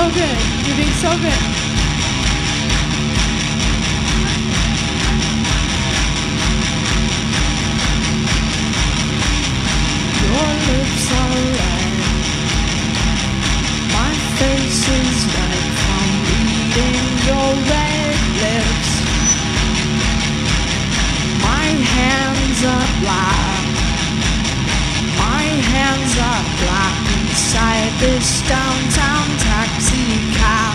so good. You're being so good. Your lips are red. My face is red from reading your red lips. My hands are black. My hands are black inside this downtown taxi cab.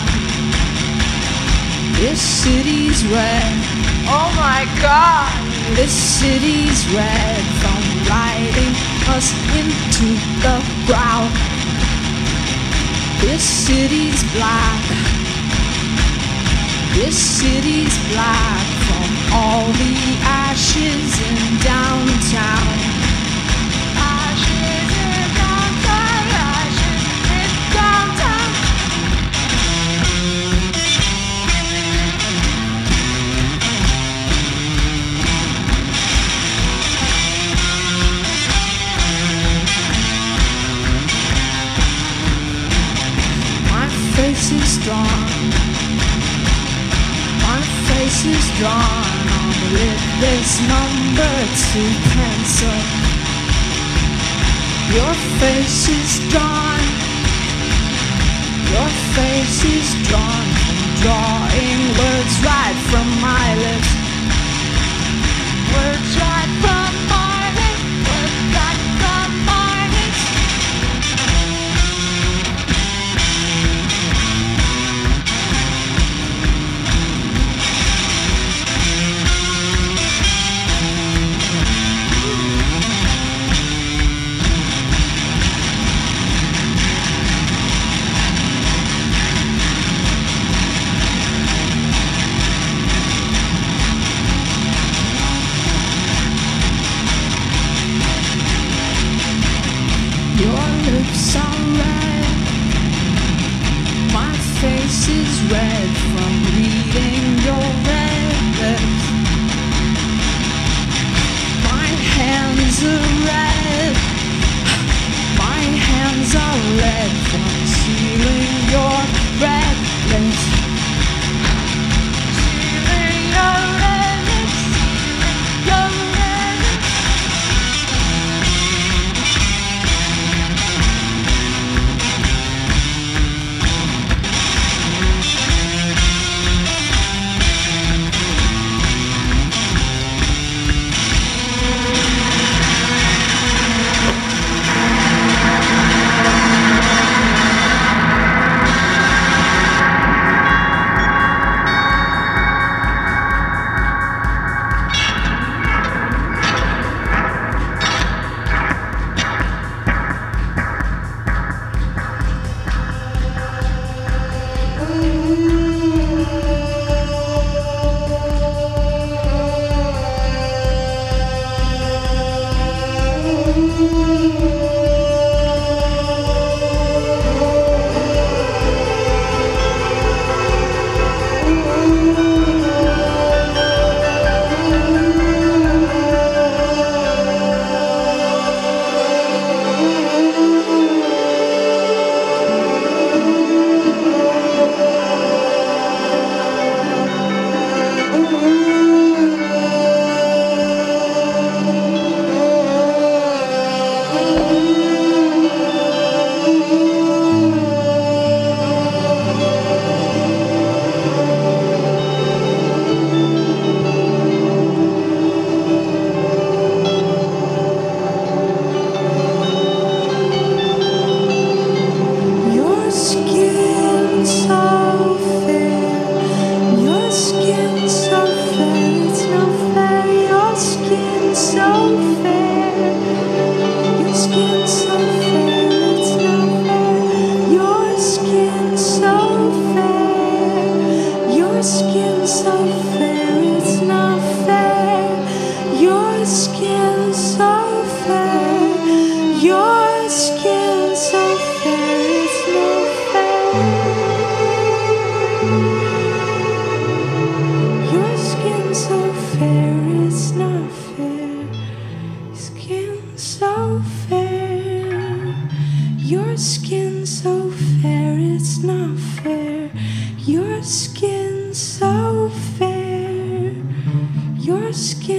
This city's red. Oh my God. This city's red from riding us into the ground. This city's black. This city's black from all the ashes in downtown. Ashes in downtown, ashes in downtown. My face is drawn. My face is drawn on with this number 2 pencil. Your face is drawn. Your face is drawn from drawing words right from my lips. Words right from my lips. Words right from my lips.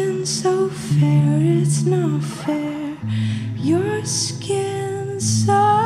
skin so fair, it's not fair. Your skin so